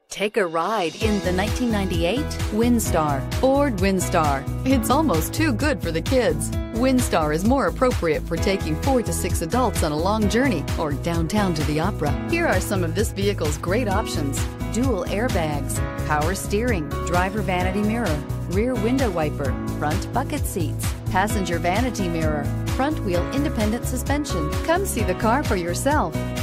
Take a ride in the 1998 Windstar. Ford Windstar. It's almost too good for the kids. Windstar is more appropriate for taking 4 to 6 adults on a long journey or downtown to the opera. Here are some of this vehicle's great options: dual airbags, power steering, driver vanity mirror, rear window wiper, front bucket seats, passenger vanity mirror, front wheel independent suspension. Come see the car for yourself.